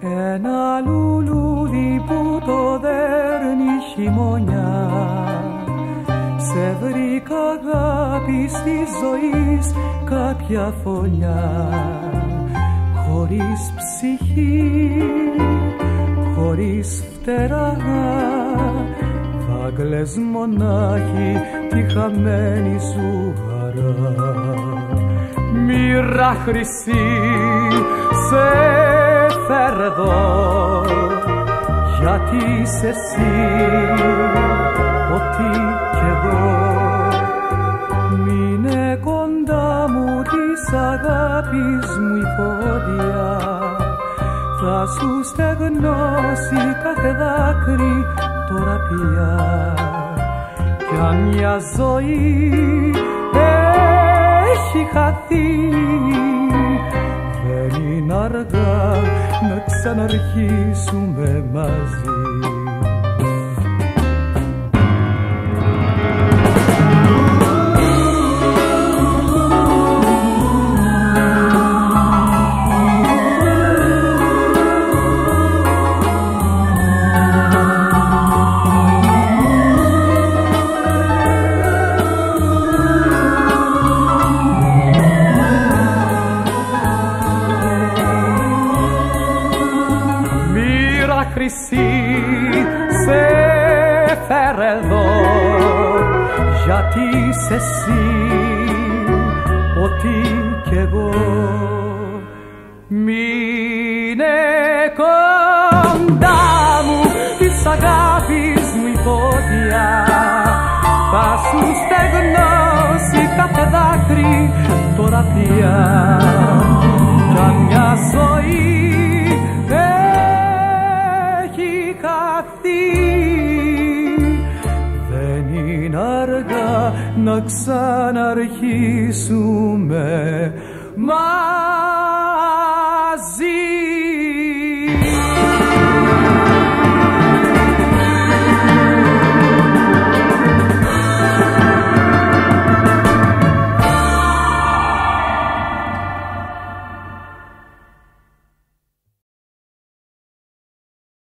Ένα λουλούδι που το δέρνει χειμωνιά, σε βρήκα αγάπη στη ζωή κάποια φωλιά. Χωρίς ψυχή, χωρίς φτερά, θα κλαις μονάχη τη χαμένη σου χαρά. Μοίρα χρυσή, σε φέρε εδώ, γιατί είσαι εσύ ό,τι κι εγώ. Μείνε κοντά μου της αγάπης μου η φωτιά, θα σου στεγνώσει κάθε δάκρυ τώρα πια. Κι αν μια ζωή έχει χαθεί, δεν είναι αργά να ξαναρχίσουμε μαζί. Χρυσή, σε φέρε εδώ, γιατί είσαι εσύ ό,τι κι εγώ. Μείνε κοντά μου της αγάπης μου η φωτιά, θα σου στεγνώσει κάθε δάκρυ τώρα πια. Κι αν μια ζωή δεν είναι αργά να ξαναρχίσουμε μαζί.